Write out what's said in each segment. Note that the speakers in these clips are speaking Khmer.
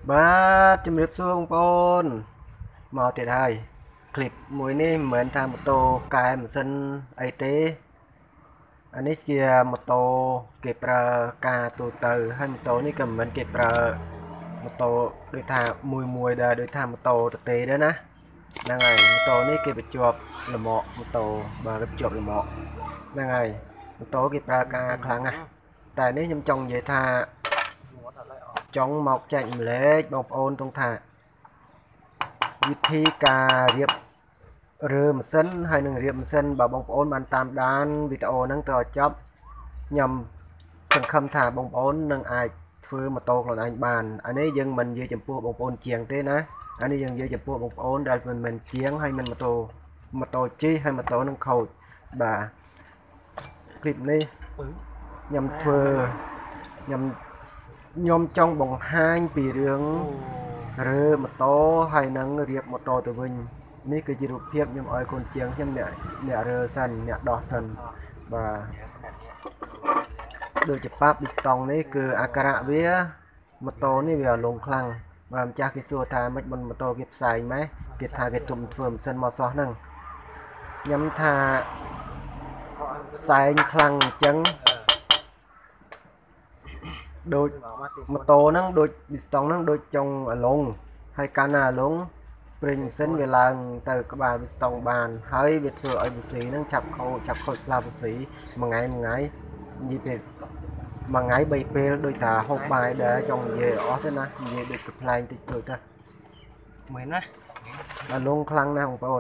បាទជំរាបសួរបងប្អូនមកទៀតហើយคลิปមួយនេះមិនមែនថាម៉ូតូកែម៉ាស៊ីនអីទេអានេះជាម៉ូតូគេប្រើការទូទៅហើយម៉ូតូនេះក៏មិនមែនគេប្រើម៉ូតូដូចថាមួយដែរដូចថាម៉ូតូទទេដែរណាហ្នឹងហើយម៉ូតូនេះគេបញ្ជាប់លម្អម៉ូតូបាទបញ្ជាប់លម្អហ្នឹងហើយម៉ូតូគេប្រើការខ្លាំងណាស់តែនេះខ្ញុំចង់និយាយថាចង់មកចែកម្លែកបងប្អូនត្រង់ថាវិធីការរៀបរើម៉ាស៊ីនហើយនឹងរៀបម៉ាស៊ីនបើបងប្អូនបានតាមដានវីដេអូហ្នឹងទៅឲ្យចប់ខ្ញុំសង្ឃឹមថាបងប្អូននឹងអាចធ្វើម៉ូតូខ្លួនឯងបានអានេះយើងមិននិយាយចំពោះបងប្អូនជាងទេណាអានេះយើងនិយាយចំពោះបងប្អូនដែលមិនមែនជាងហើយមិនម៉ូតូជិះហើយម៉ូតូនឹងខូចបាទคลิปនេះខ្ញុំធ្វើខ្ញុំចង់បង្ហាញពីរឿងរើម៉ូតូហើយនឹងរៀបម៉ូតូទៅវិញនេះគឺជារូបភាពខ្ញុំឲ្យកូនជាងខ្ញុំអ្នករើសិនអ្នកដោះសិនបាទដូចជាប៉ាប់ពីស្តង់នេះគឺអាការៈវាម៉ូតូនេះវាលងខ្លាំងបាទម្ចាស់គេសួរថាមិនម៉ូតូគេផ្សាយម៉េះគេថាគេទុំធ្វើម៉ាស៊ីនមកសោះហ្នឹងខ្ញុំថាផ្សែងខ្លាំងអញ្ចឹងដូចម៉ូតូហ្នឹងដូចពីស្តង់ហ្នឹងដូចចុងអាឡុងហើយកាលណាអាឡុងព្រិញម៉ាស៊ីនវាឡើងទៅក្បាលពីស្តង់បានហើយវាធ្វើឲ្យវាស៊ីហ្នឹងឆាប់ខូចស្លាប់វាស៊ីមួយថ្ងៃនិយាយទៅមួយថ្ងៃ3ពេលដូចថាហូបបាយដែរចង់និយាយអស់ទេណានិយាយដូចកំ pl ែងតិចតួចទៅមែនណាអាឡុងខ្លាំងណាស់បងប្អូន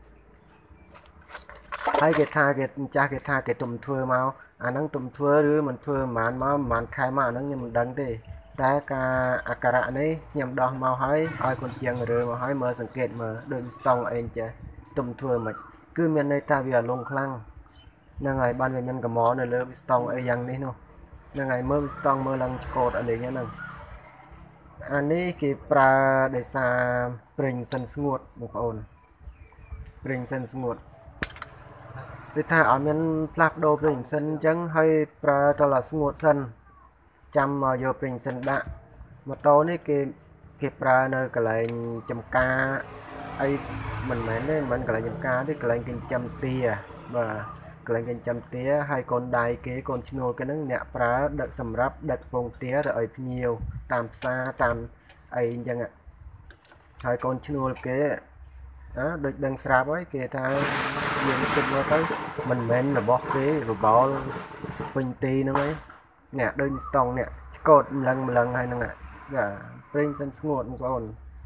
ហើយគេថាគេម្ចាស់គេថាគេទុំធ្វើមកអាហ្នឹងទុំធ្វើឬមិនធ្វើប្រហែលខែមកអាហ្នឹងខ្ញុំមិនដឹងទេតែការអាការៈនេះខ្ញុំដោះមកហើយឲ្យកូនជាងរើមកហើយមើលសង្កេតមើលដូចស្តង់អីចេះទុំធ្វើមិនគឺមានន័យថាវាអាឡុងខ្លាំងហ្នឹងហើយបានវាមានកំមនៅលើស្តង់អីយ៉ាងនេះនោះហ្នឹងហើយមើលស្តង់មើលឡើងឆ្កូតអីលេងហ្នឹងអានេះគេប្រើដោយសារប្រេងសិនស្ងួតបងប្អូនប្រេងសិនស្ងួតគឺថាអត់មានផ្លាស់ប្ដូរប្រេងសិនអញ្ចឹងហើយប្រើតើស្ងួតសិនចាំមកយកប្រេងសិនដាក់ម៉ូតូនេះគេប្រើនៅកន្លែងចំការអីមិនមែនទេមិនកន្លែងចំការទេកន្លែងចិញ្ចឹមទាបាទកន្លែងចិញ្ចឹមទាហើយកូនដៃគេកូនឈ្នួលគេហ្នឹងអ្នកប្រើដឹកសម្រាប់ដឹកពងទាទៅឲ្យភ្ញៀវតាមផ្សារតាមអីអញ្ចឹងហើយកូនឈ្នួលគេដូចដឹងស្រាប់ហើយគេថាយើងគិតមើលទៅមិនមែនរបស់គេរបោលពេញទីហ្នឹងឯងអ្នកដូចស្តង់អ្នកឆ្កូតម្លឹងហើយហ្នឹងបាទប្រេងសិនស្ងួតបងប្អូន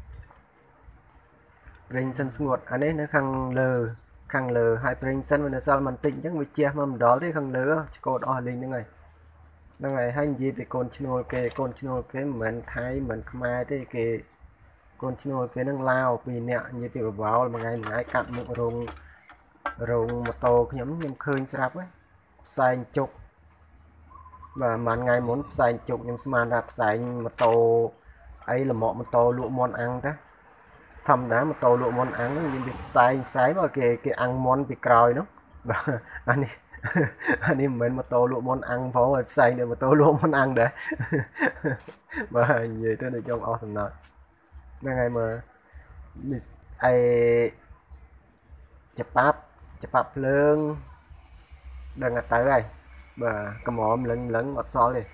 ប្រេងសិនស្ងួតអានេះនៅខាងលើហើយប្រេងសិនវានៅសល់បន្តិចអញ្ចឹងវាជះមកម្ដងទេខាងលើឆ្កូតអស់លេងហ្នឹងហើយនិយាយពីកូនឈ្នួលគេមិនមែនថៃមិនមែនខ្មែរទេគេកូនឈ្នួលគេនឹងឡាវពីអ្នកនិយាយពីបវលមួយថ្ងៃកាត់មុខរោងម៉ូតូខ្ញុំឃើញស្រាប់ហើយផ្សែងជុកបាទមួយថ្ងៃមុនផ្សែងជុកខ្ញុំស្មានថាផ្សែងម៉ូតូអីលម្អម៉ូតូលក់មន់អាំងតាធម្មតាម៉ូតូលក់មន់អាំងហ្នឹងមានផ្សែងមកគេអាំងមន់ពីក្រោយនោះបាទអានេះមិនមែនម៉ូតូលក់មន់អាំងផងហើយផ្សែងដូចម៉ូតូលក់មន់អាំងដែរបាទនិយាយទៅដូចចង់អស់សំណើចហ្នឹងហើយមើលអីច្បាប់ភ្លើងដឹងទៅហើយបាទកំមលឹងអត់សល់ទេ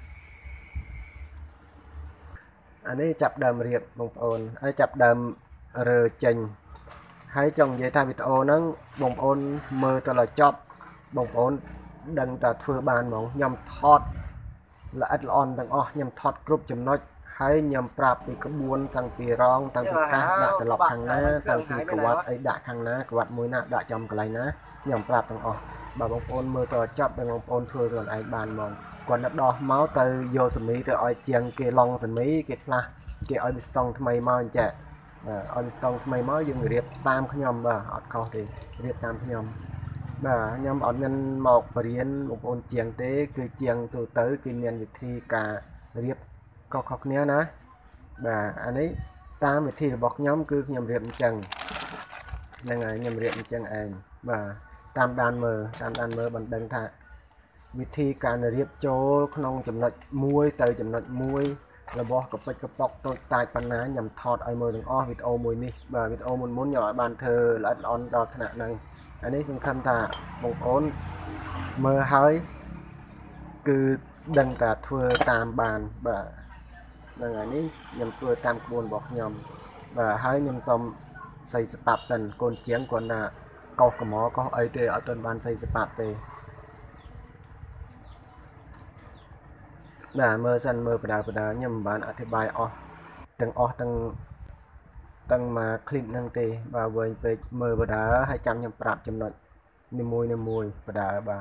អានេះចាប់ដើមរៀបបងប្អូនហើយចាប់ដើមរើចេញហើយចង់និយាយថាវីដេអូហ្នឹងបងប្អូនមើលតដល់ចប់បងប្អូនដឹងតែធ្វើបានហ្មងខ្ញុំថតល្អិតល្អន់ទាំងអស់ខ្ញុំថតគ្រប់ចំណុចហើយខ្ញុំប្រាប់ពីក្បួនតាំងពីរងតាំងពីកាសដាក់ត្រឡប់ខាងណាតាំងពីក្បាត់អីដាក់ខាងណាក្បាត់មួយណាដាក់ចំកន្លែងណាខ្ញុំប្រាប់ទាំងអស់បើបងប្អូនមើលតចប់ដល់បងប្អូនធ្វើខ្លួនឯងបានហ្មងគាត់ទៅដោះមកទៅយកសមីទៅឲ្យជាងគេឡងសមីគេផ្លាស់គេឲ្យស្តង់ថ្មីមកអញ្ចឹងឲ្យស្តង់ថ្មីមកយើងរៀបតាមខ្ញុំបាទអត់ខុសទេរៀបតាមខ្ញុំបាទខ្ញុំអត់មានមកបរៀនបងប្អូនជាងទេគឺជាងទូទៅគឺមានវិធីការរៀបខុសគ្នាណាបាទអានេះតាមវិធីរបស់ខ្ញុំគឺខ្ញុំរៀបអញ្ចឹងហ្នឹងហើយខ្ញុំរៀបអញ្ចឹងឯងបាទតាមដានមើលបានដឹងថា វិធីការរៀបចូលក្នុងចំណុចមួយទៅចំណុចមួយរបស់កពេចកប៉ុកតូចតាចប៉ុណ្ណាខ្ញុំថតឲ្យមើលទាំងអស់វីដេអូមួយនេះបាទវីដេអូមុនខ្ញុំឲ្យបានធ្វើល្អិតល្អន់ដល់ថ្នាក់ហ្នឹងអានេះសង្ឃឹមថាបងប្អូនមើលហើយគឺដឹងថាធ្វើតាមបានបាទហ្នឹងហើយនេះខ្ញុំធ្វើតាមក្បួនរបស់ខ្ញុំបាទហើយខ្ញុំសូមសៃស្ប៉ាប់សិនកូនជាងគាត់ថាកោសកំកោសអីទេអត់ទាន់បានសៃស្ប៉ាប់ទេបាទមើលសិនមើលបដាខ្ញុំមិនបានអធិប្បាយអស់ទាំងមកคลิปហ្នឹងទេបាទវែងពេកមើលបដាហើយចាំខ្ញុំប្រាប់ចំណុចនីមួយបដាបាទ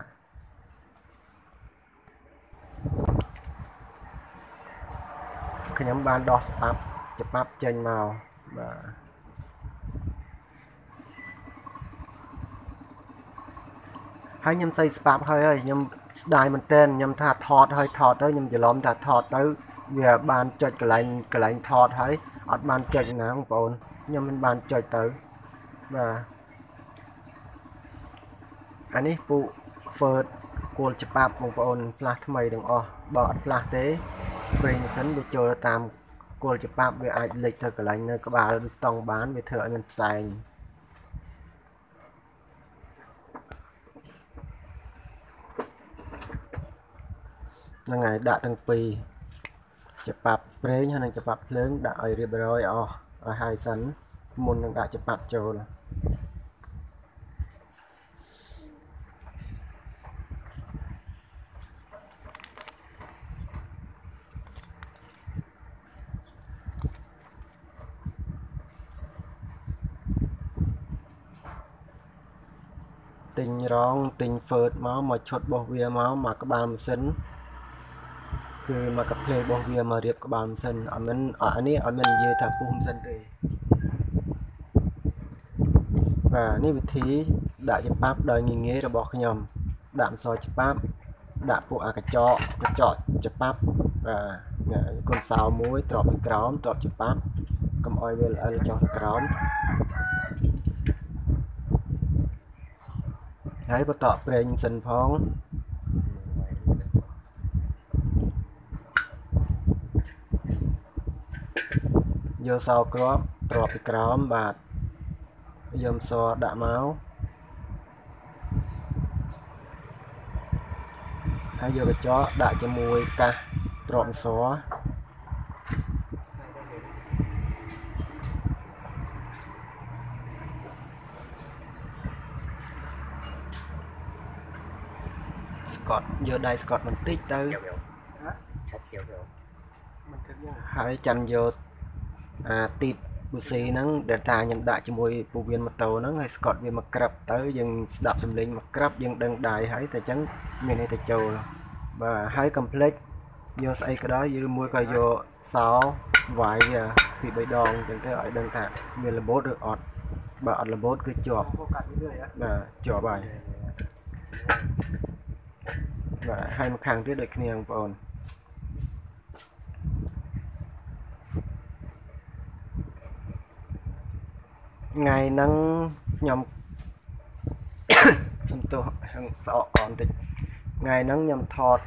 ខ្ញុំបានដោះស្ប៉ាប់ច្បាប់ចេញមកបាទហើយខ្ញុំស្ប៉ាប់ហើយខ្ញុំស្ដាយមែនតើខ្ញុំថាថតទៅខ្ញុំច្រឡំថាថតទៅវាបានចុចកន្លែងថតហើយអត់បានចុចណាបងប្អូនខ្ញុំមិនបានចុចទៅបាទអានេះពូ First គោលច្បាប់បងប្អូនផ្លាស់ថ្មីទាំងអស់បើអត់ផ្លាស់ទេព្រេងសិនវាចូលតាមគោលច្បាប់វាអាចលេចទៅកន្លែងនៅក្បាលស្តង់បានវាធ្វើឲ្យមានផ្សែងហ្នឹងហើយដាក់ទាំងពីរច្បាប់ប្រេងហើយនិងច្បាប់ភ្លើងដាក់ឲ្យរៀបរយអស់ឲ្យហើយសិនមុននឹងដាក់ច្បាប់ចូលទិញរងទិញ First មកឈុតរបស់វាមកក្បាលម៉ាស៊ីនគឺមកកាផ្លេរបស់វាមករៀបក្បាលម៉ាស៊ីនអត់មានអានេះអត់មាននិយាយថាពុះម៉ាស៊ីនទេបាទនេះវិធីដាក់ច្បាប់ដោយងាយរបស់ខ្ញុំដាក់អក្សរច្បាប់ដាក់ពួកអាកញ្ចក់ច្បាប់បាទកូនសោមួយត្រប់ពីក្រោមត្រប់ច្បាប់កុំអោយវាល្អិលចុះក្រោមហើយបន្តប្រេងម៉ាស៊ីនផងយកសោគ្រាប់ត្រប់ពីក្រោមបាទយកសដាក់មកហើយយកកញ្ចក់ដាក់ជាមួយកាសត្រប់សស្កតយកដៃស្កតបន្តិចទៅហើយចាំយកទីតពូស៊ីហ្នឹងដែលតាខ្ញុំដាក់ជាមួយពូវៀនម៉ូតូហ្នឹងហើយស្កតវាមកក្រាប់ទៅយើងស្ដាប់សំឡេងមកក្រាប់យើងដឹងដៃហើយតែអញ្ចឹងមានន័យថាចូលបាទហើយកុំភ្លេចយកស្អីក៏ដោយឬមួយក៏យកសោវាយពី3ដងអញ្ចឹងទៅឲ្យដឹងថាមានរបូតឬអត់បើអត់របូតគឺជាប់បាទជាប់ហើយបាទហើយមួយខាងទៀតដូចគ្នាបងប្អូនថ្ងៃហ្នឹងខ្ញុំសំទោសស្អកអបន្តិចថ្ងៃហ្នឹងខ្ញុំថត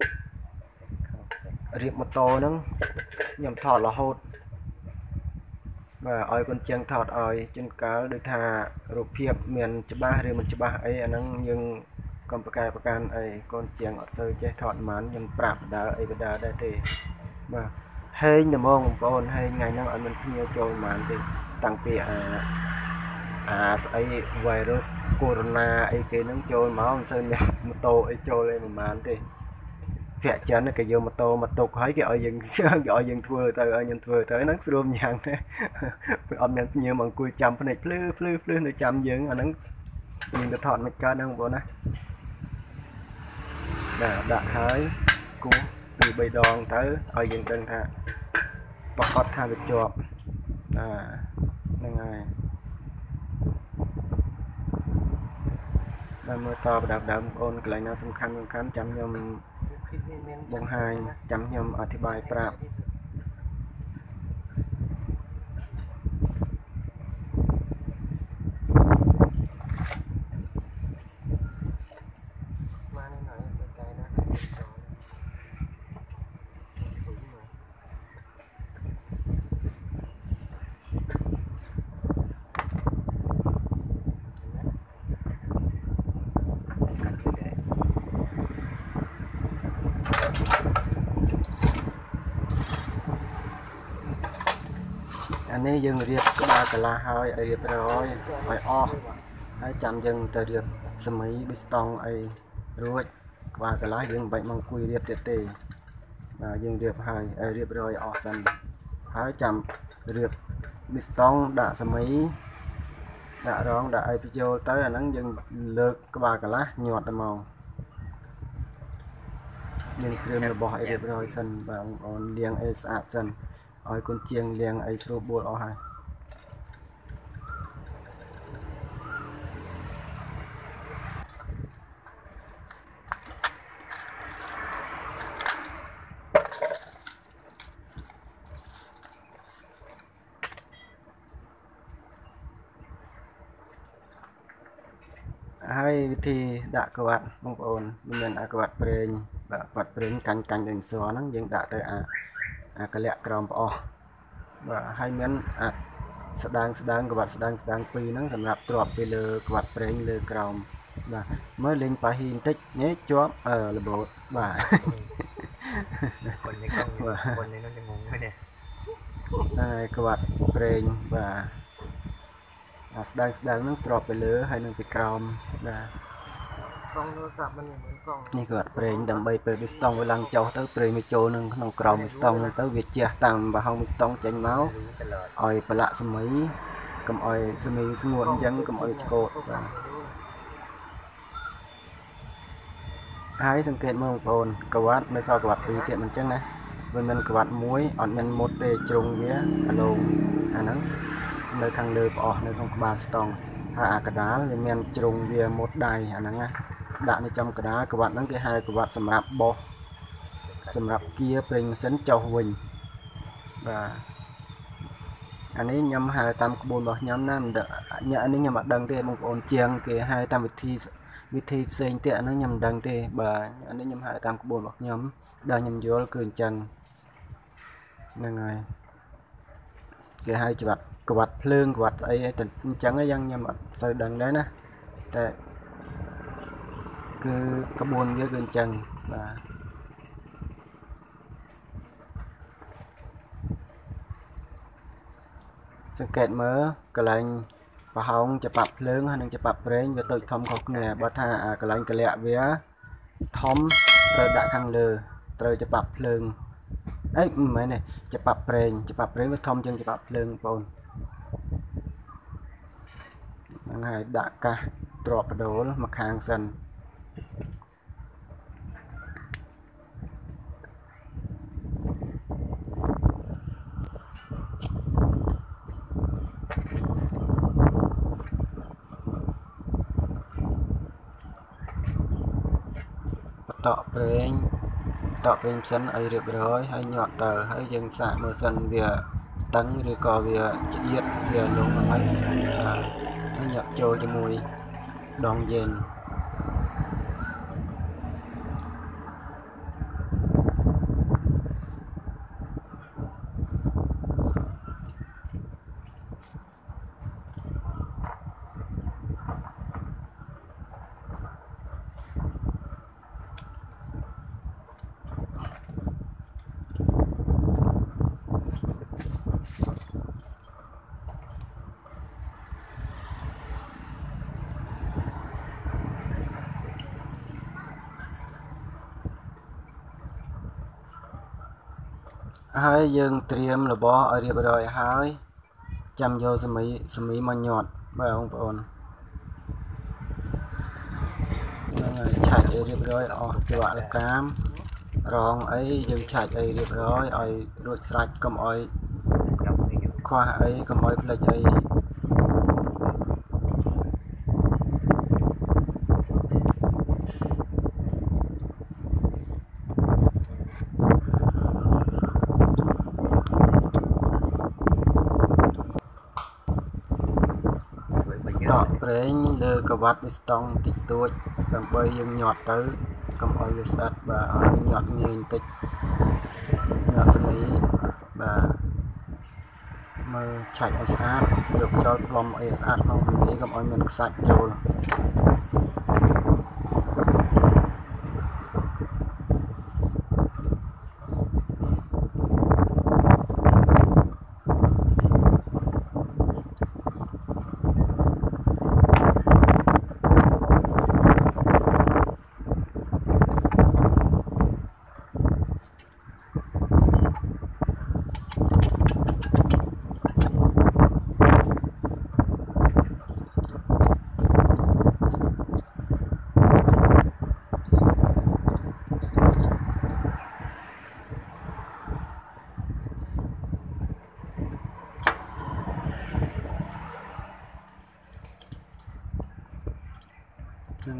រៀបម៉ូតូហ្នឹងខ្ញុំថតរហូតបាទឲ្យកូនជាងថតឲ្យជួនកាលដូចថារូបភាពមានច្បាស់ឬមិនច្បាស់អីអាហ្នឹងយើងកុំប្រកាន់អីកូនជាងអត់សូវចេះថតប៉ុន្មានខ្ញុំប្រាប់បដាអីបដាដែរទេបាទហេងតែហ្មងបងប្អូនហេងថ្ងៃហ្នឹងអត់មានភ្ញៀវចូលប៉ុន្មានទេតាំងពីស្អី virus corona អីគេហ្នឹងចូលមកមិនសូវមានម៉ូតូអីចូលអីប្រហែលទេភាគច្រើនគេយកម៉ូតូមកទុកហើយគេឲ្យយើងធ្វើទៅឲ្យខ្ញុំធ្វើទៅហ្នឹងស្រួលយ៉ាងណាអត់មានភ្ញៀវមកអង្គុយចាំភ្នែកភ្លឺនៅចាំយើងអាហ្នឹងយើងទៅថតមិនកើតហ្នឹងបងប្អូនណាដាក់ហើយគូពី3ដងទៅឲ្យយើងដឹងថាប្រកាសថាវាជាប់ហ្នឹងហើយដល់មើលតបដើមបងប្អូនកន្លែងណាសំខាន់ចាំខ្ញុំបង្ហាញចាំខ្ញុំអធិប្បាយប្រាប់อันนี้យើងរៀបក្បាលកន្លះហើយឲ្យរៀបរយឲ្យអស់ហើយចាំយើងទៅរៀបសម័យប៊ីស្តង់អីរួចក្បាលកន្លះយើងមិនបាច់មកអង្គុយរៀបទៀតទេបាទយើងរៀបហើយឲ្យរៀបរយអស់សិនហើយចាំរៀបប៊ីស្តង់ដាក់សម័យដាក់រងដាក់អីបញ្ចូលទៅអាហ្នឹងយើងលើកក្បាលកន្លះញាត់តែមកយើងគ្រឿងរបស់ឲ្យរៀបរយសិនបាទបងប្អូនលាងអីស្អាតសិនឲ្យកូនជាងលាងអីស្រួលបួលអស់ហើយហើយវិធីដាក់ក្បាត់បងប្អូនមានអាក្បាត់ប្រេងបាទក្បាត់ប្រេងកាញ់ដូចសហ្នឹងយើងដាក់ទៅអាកលៈក្រោមប្អស់បាទហើយមានអាស្ដាងក្បាត់ស្ដាងពីរហ្នឹងសម្រាប់ទ្រាប់ពីលើក្បាត់ប្រេងលើក្រោមបាទមើលលេងប៉ាហ៊ីបន្តិចនេះជាប់របូតបាទคนนี้ก็คนนี้ก็จะงงไปเนี่ยហើយក្បាត់ប្រេងបាទអាស្ដាងហ្នឹងទ្រាប់ពីលើហើយនឹងពីក្រោមបាទกล้องโทรศัพท์มันเหมือนกล้องនេះគាត់ប្រេងដើម្បីពេលវាស្តង់វាឡើងចុះទៅប្រេងវាចូលនឹងក្នុងក្រោមវាស្តង់ទៅវាជះតាមប្រហោងវាស្តង់ចេញមកឲ្យប្រឡាក់សម័យកុំឲ្យសម័យស្ងួតអញ្ចឹងកុំឲ្យឆ្កូតបាទហើយសង្កេតមើលបងប្អូនក្បាត់នៅសល់ក្បាត់ពីរទៀតមិនអញ្ចឹងណាវាមានក្បាត់មួយអត់មានមុតទេជ្រុងវាអាឡូងអាហ្នឹងនៅខាងលើប្អស់នៅក្នុងក្បាលស្តង់ហើយអាកដាលវាមានជ្រុងវាមុតដៃអាហ្នឹងណាដាក់នៅចំកដាលក្បាត់ហ្នឹងគេហៅក្បាត់សម្រាប់បោះសម្រាប់គៀប្រេងម៉ាស៊ីនចុះវិញបាទអានេះខ្ញុំហៅតាមក្បួនរបស់ខ្ញុំណាអានេះខ្ញុំអត់ដឹងទេបងប្អូនជាងគេហៅតាមវិធីផ្សេងទៀតអានោះខ្ញុំមិនដឹងទេបាទអានេះខ្ញុំហៅតាមក្បួនរបស់ខ្ញុំដែលខ្ញុំយល់គឺអញ្ចឹងហ្នឹងហើយគេហៅច្បាប់ក្បាត់ភ្លើងក្បាត់អីតែអញ្ចឹងយ៉ាងខ្ញុំអត់សូវដឹងដែរណាតែគឺក្បួនវាគឺអញ្ចឹងបាទសង្កេតមើលកន្លែងប្រហោងច្បាប់ភ្លើងហើយនឹងច្បាប់ប្រេងវាតូចធំខុសគ្នាបើថាកន្លែងកលៈវាធំត្រូវដាក់ខាងលើត្រូវច្បាប់ភ្លើងអីមិនមែនទេច្បាប់ប្រេងវាធំជាងច្បាប់ភ្លើងបងហ្នឹងហើយដាក់កាសទ្រាប់បដូលមកខាងសិនតក់ប្រេងផ្សិនឲ្យរៀបរយហើយញាត់ទៅហើយយើងសាកមើលសិនវាតឹងឬក៏វាឆ្អៀតវាលងហ្នឹងហើយញាត់ចូលជាមួយដងយេនហើយយើងត្រៀមរបស់ឲ្យរៀបរយហើយចាំយកសមីមកញាត់បាទបងប្អូនហ្នឹងហើយឆាច់ឲ្យរៀបរយអស់ច្រកលកាមរងអីយើងឆាច់ឲ្យរៀបរយឲ្យរួចស្រេចកុំឲ្យខ្វះអីកុំឲ្យភ្លេចអីតក់ប្រេងលើក្បាត់នេះស្តង់តិចតួចដើម្បីយើងញាត់ទៅកុំឲ្យវាស្អិតបាទឲ្យញាត់ងាយបន្តិចញាត់ស្មីបាទមើលឆាច់ឲ្យស្អាតយកខ្យល់ផ្លុំឲ្យស្អាតក្នុងសម្លេងកុំឲ្យមានខ្សាច់ចូល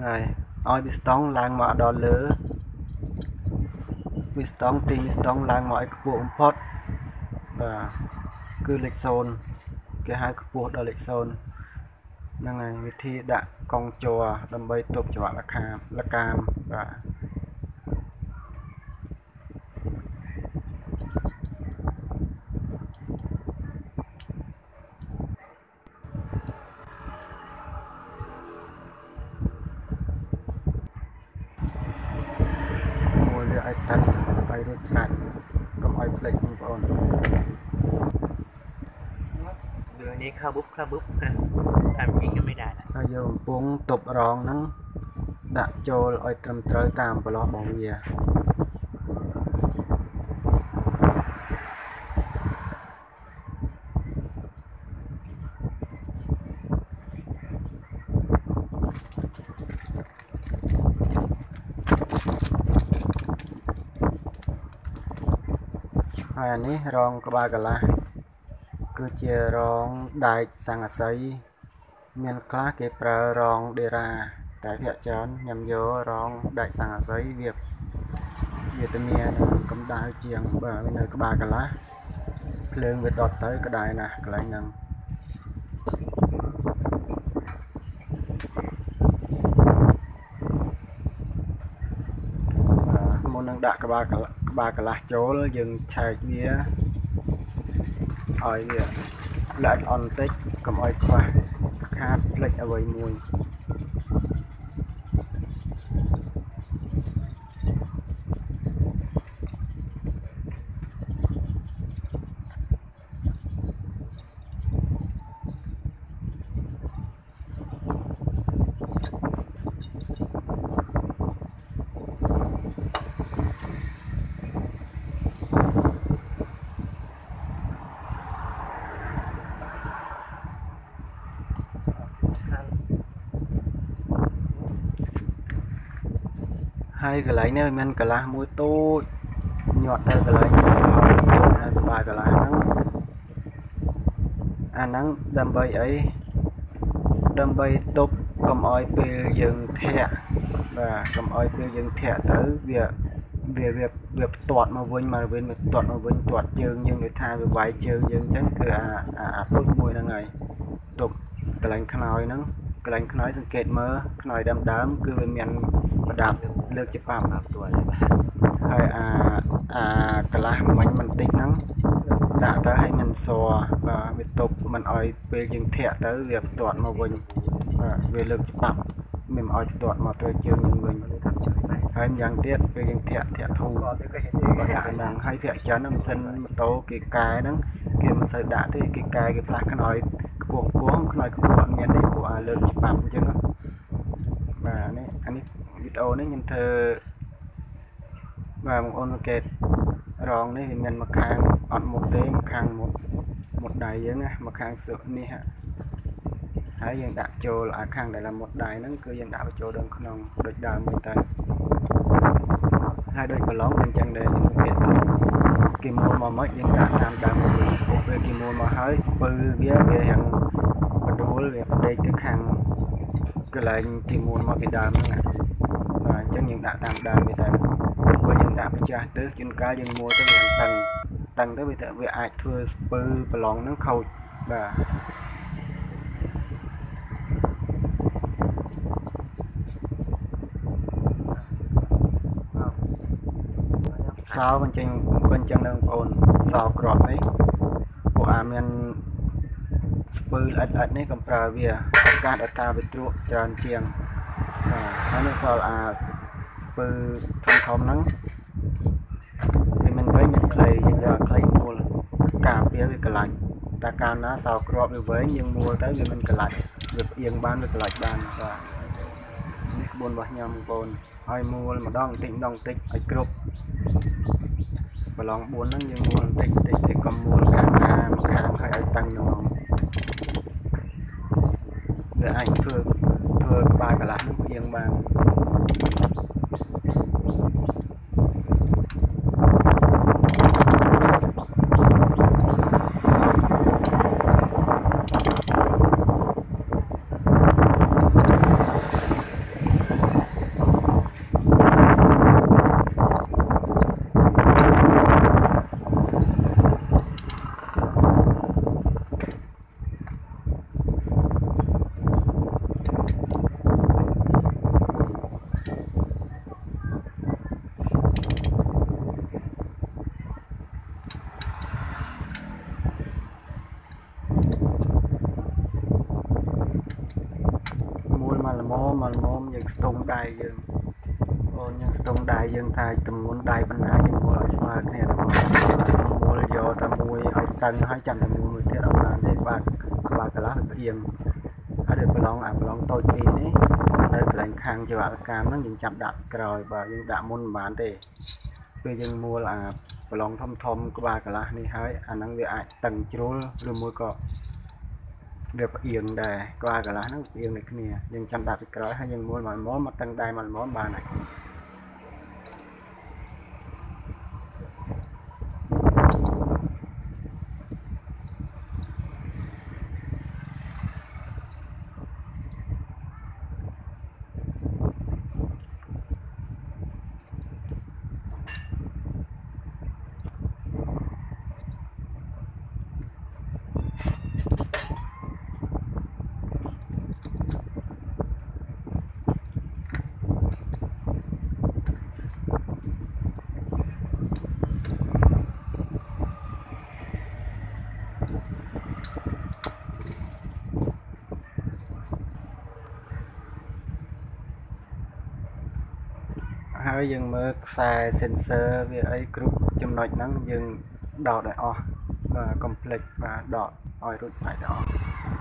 ហើយឲ្យវាស្តង់ឡើងមកដល់លើវាស្តង់ទីស្តង់ឡើងមកឲ្យខ្ពស់បំផុតបាទគឺលេខ0គេហៅខ្ពស់ដល់លេខ0ហ្នឹងហើយវិធីដាក់កង់ជ័រដើម្បីទប់ច្រវាក់លកាមបាទមួយវាឲ្យតាន់ឲ្យរួចស្រេចកុំឲ្យភ្លេចបងប្អូន đườngนี้เข้าบุ๊บทำจริงก็ไม่ได้นะហើយយកកំពុងទប់រងហ្នឹងដាក់ចូលឲ្យត្រឹមត្រូវតាមប្រឡោះរបស់វាហើយអានេះរងក្បាលកន្លះគឺជារងដែកសង្កសីមានខ្លះគេប្រើរងដេរ៉ាតែភាគច្រើនញ៉ាំយករងដែកសង្កសីវាទៅមានកម្ដៅជាងបើនៅក្បាលកន្លះភ្លើងវាដុតទៅក្តៅណាស់កន្លែងហ្នឹងមុននឹងដាក់ក្បាលកន្លះចូលយើងឆែកវាឲ្យវាល្អិតអន់បន្តិចកុំឲ្យខ្វះខាតផ្លិចអ្វីមួយហើយកន្លែងនេះមានកន្លះមួយតូចញាត់ទៅកន្លែងហើយក្បាលកន្លះហ្នឹងអាហ្នឹងដើម្បីអីដើម្បីទប់កុំឲ្យពេលយើងធាក់បាទកុំឲ្យពេលយើងធាក់ទៅវាផ្ទាត់មកវិញមកផ្ទាត់មកវិញទាត់ជើងយើងដូចថាវាវាយជើងយើងអញ្ចឹងគឺអាទូចមួយហ្នឹងហើយទប់កន្លែងខ្នើយហ្នឹងកន្លែងខ្នើយសង្កេតមើលខ្នើយដើមគឺវាមានប្រដាប់លើកច្បាប់ដល់ទួលហើយអាកន្លះមិញបន្តិចហ្នឹងដាក់ទៅឲ្យมันសបាទវាទប់មិនឲ្យពេលយើងធាក់ទៅវាផ្ទាត់មកវិញបាទវាលើកច្បាប់មិនឲ្យផ្ទាត់មកទៅជើងយើងវិញហើយយ៉ាងទៀតពេលយើងធាក់ធូរក៏គេដាក់ហ្នឹងហើយភាគច្រើនម៉ាស៊ីនម៉ូតូគេកែហ្នឹងគេមិនសូវដាក់ទេគេកែគេផ្លាស់ខ្នើយខ្ពស់ខ្នើយខ្ពស់អត់មានទេព្រោះលើកច្បាប់អញ្ចឹងបាទអានេះវីដេអូនេះខ្ញុំធ្វើបាទបងប្អូនសង្កេតរងនេះវាមានមួយខាងអត់មុខទេមួយខាងមុតដៃយើងណាមួយខាងសឹកនេះហើយយើងដាក់ចូលអាខាងដែលមុតដៃហ្នឹងគឺយើងដាក់ចូលដល់ក្នុងដូចដើមវិញទៅហើយដូចប្រឡងអញ្ចឹងដែរយើងគេមូលមកមកយើងដាក់តាមដើមពេលគេមូលមកហើយស្ពឺវាយ៉ាងបដួលវាផ្ដេកទៅខាងកន្លែងទីមូលមកពីដើមហ្នឹងបាទអញ្ចឹងយើងដាក់តាមដើមវាទៅព្រោះយើងដាក់ម្ចាស់ទៅជួនកាលយើងមូលទៅវាតឹងទៅវាអាចធ្វើស្ពឺប្រឡងហ្នឹងខូចបាទសោបញ្ចេញដល់បងប្អូនសោក្របនេះពួកមានស្ពឺល្អិតនេះកំប្រើវាឱកាសដល់តាវាទ្រក់ច្រើនជាងហើយនេះសល់ស្ពឺធំហ្នឹងវាមិនវែងមិនខ្លីយើងយកខ្លីមូលការពារវាកន្លាច់តែកាលណាសោក្របវាវែងយើងមូលទៅវាមិនកន្លាច់វាផ្អៀងបានវាកន្លាច់បានបាទនេះក្បួនរបស់ខ្ញុំបងប្អូនឲ្យមូលម្ដងបន្តិចឲ្យគ្រប់ប្រឡង4ហ្នឹងយើងមូលបន្តិចកុំមូលខាងណាមួយខាងឲ្យតាំងនងវាអាចធ្វើក្បាលកន្លះនឹងផ្អៀងបាន mồmយើងស្ទង់ដៃយើងអូនយើងស្ទង់ដៃយើងថាទម្ងន់ដៃប៉ុណ្ណាយើងមូលឲ្យស្មើគ្នាទាំងអស់មូលយកតែមួយឲ្យតឹងហើយចាំតែមួយទៀតអត់បានទេបាទក្បាលកន្លះវាផ្អៀងហើយដូចប្រឡងតូចពីរនេះនៅកន្លែងខាងចង្វាក់កាមហ្នឹងយើងចាប់ដាក់ក្រោយបាទយើងដាក់មុនមិនបានទេពេលយើងមូលប្រឡងធំក្បាលកន្លះនេះហើយអាហ្នឹងវាអាចតឹងជ្រុលឬមួយក៏វាផ្អៀងដែរក្បាលកន្លះហ្នឹងផ្អៀងដូចគ្នាយើងចាំដាក់ពីក្រោយហើយយើងមូលមកតឹងដៃមកបានហើយហើយយើងមើលខ្សែ sensor វាអីគ្រប់ចំណុចហ្នឹងយើងដោតឲ្យអស់បាទ complete បាទដកឲ្យរួចស្រេចទាំងអស់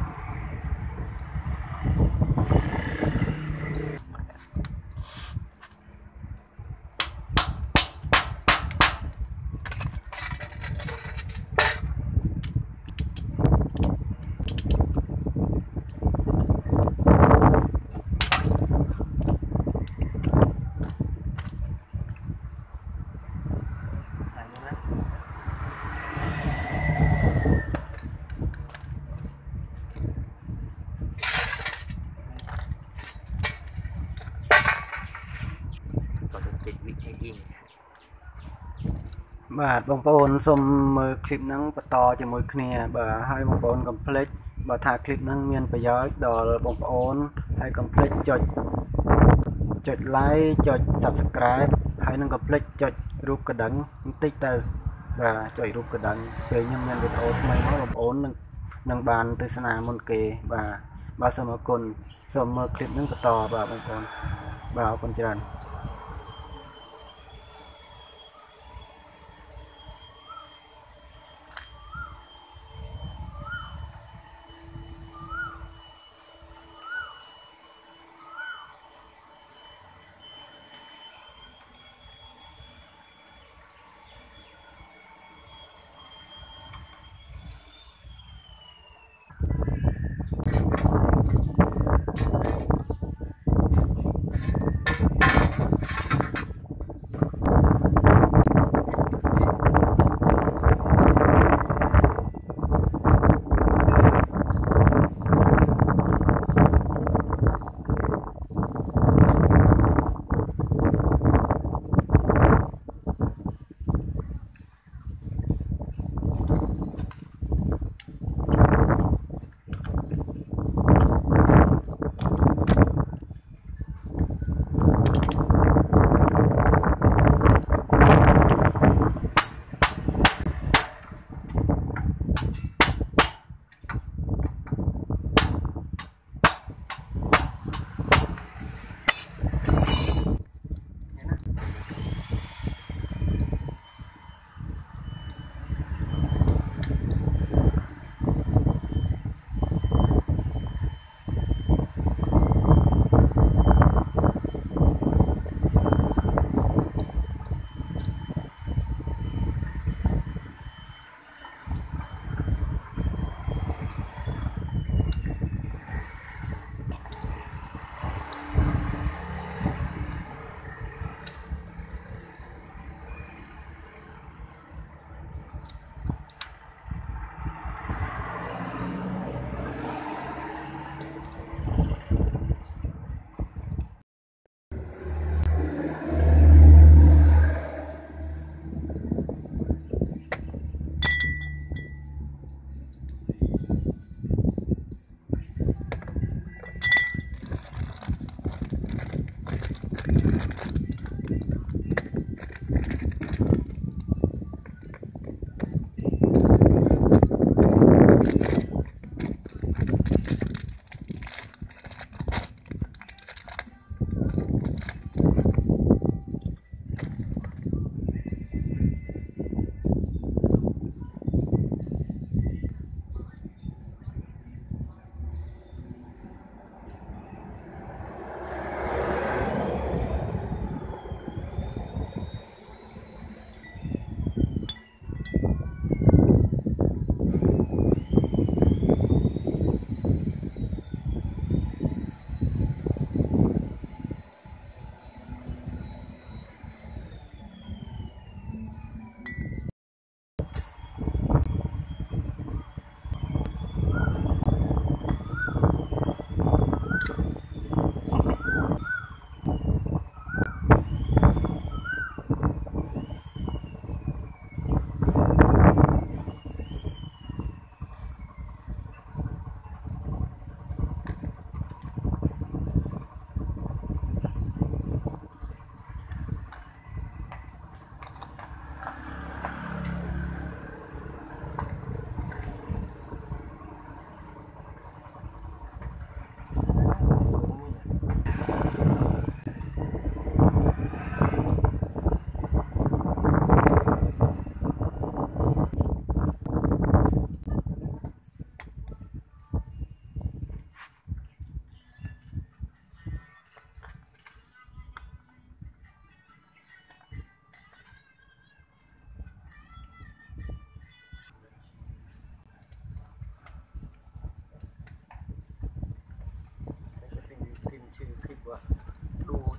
បាទបងប្អូនសូមមើលคลิปហ្នឹងបន្តជាមួយគ្នាបាទហើយបងប្អូនកុំភ្លេចបើថាคลิปហ្នឹងមានប្រយោជន៍ដល់បងប្អូនហើយកុំភ្លេចចុច like ចុច subscribe ហើយនឹងកុំភ្លេចចុចរូបកណ្ដឹងបន្តិចទៅបាទចុចរូបកណ្ដឹងពេលខ្ញុំមានវីដេអូថ្មីមកបងប្អូននឹងបានទស្សនាមុនគេបាទសូមអរគុណសូមមើលคลิปហ្នឹងបន្តបាទបងប្អូនបាទអរគុណច្រើន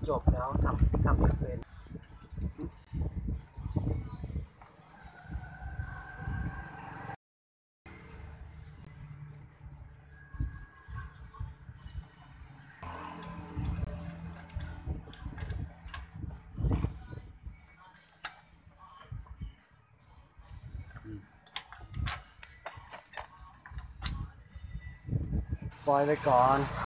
จบแล้วทำไม่เป็น ปล่อยไปก่อน